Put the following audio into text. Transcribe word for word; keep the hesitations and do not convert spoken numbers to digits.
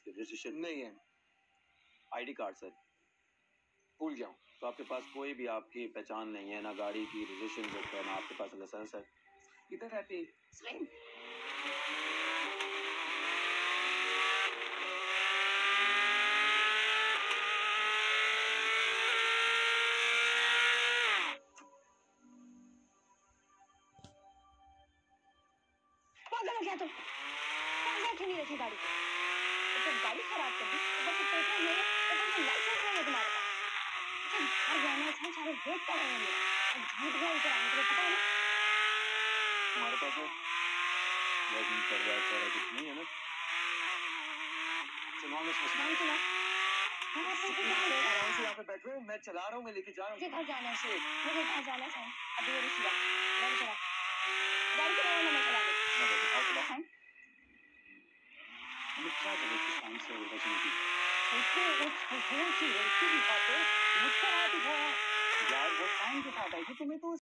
Registration नहीं है। ID card sir भूल जाओ। तो आपके पास कोई भी आपकी पहचान नहीं है, ना गाड़ी की रजिस्ट्रेशन बुक है, ना आपके पास लाइसेंस है। किधर रहते? स्विंग पागल हो गया तुम? पागल क्यों नहीं रखी गाड़ी? तो गाड़ी खराब कर दी, ऊपर से पेपर नहीं है, ऊपर से लाइसेंस नहीं है तुम्हारे पास। जब घर जाना था, सारे वेट कर रहे हैं मेरा। अब झूठ गया इधर आने के लिए, पता है ना? हमारे पास है लेकिन पर यार सारा कुछ नहीं है ना। चलो मैं सोच नाम सुना? हाँ, आप लोग क्या है? आराम से यहाँ पे बैठ रहे हो, मैं चला रहा हूँ, मैं लेके जा रहा हूँ। मुझे घर जाना है, मुझे घर जाना है सर। अभी ये रुकिए, गाड़ी चला, गाड़ी चला वरना मैं चला दूँ। ना बाबू आओ चला। हाँ? हमें क्या जरूरत है शाम से बचने की? देखिए, वो छोटी सी लड़की की खातिर मुझसे रात हुआ है। यार वो टाइम के साथ आई थी, तुम्हें तो